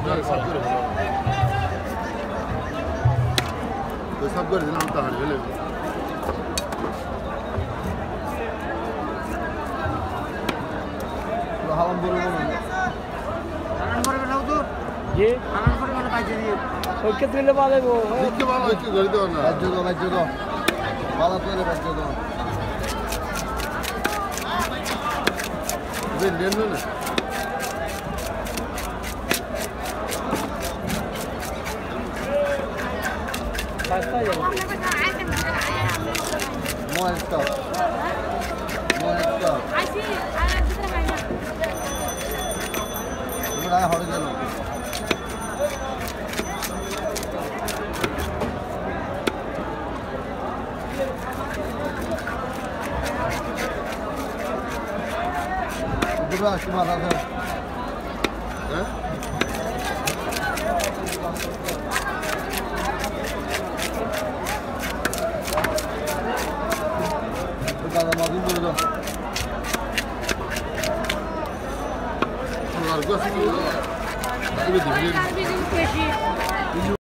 সব করে দিলাম তাহলে হলে হালাম বলবো আনন্দ করবে না তো জি আনন্দ করবে না কাজে দিয়ে ওই ক্ষেত্রে ভালো হবে দেখতে ভালো একটু ধরে দাও না রাজ্য দাও ভালো করে রাজ্য দাও দেন না Basta ya. Muerto. Así, ahora tú trabajas. Mira, ahora ya no. Dura, suma raza. Cada maduro dulu. Harga sih. Ini